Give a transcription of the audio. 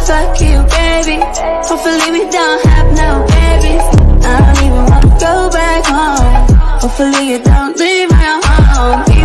fuck you, baby. Hopefully we don't have no babies. I don't even wanna go back home. Hopefully you don't leave my home.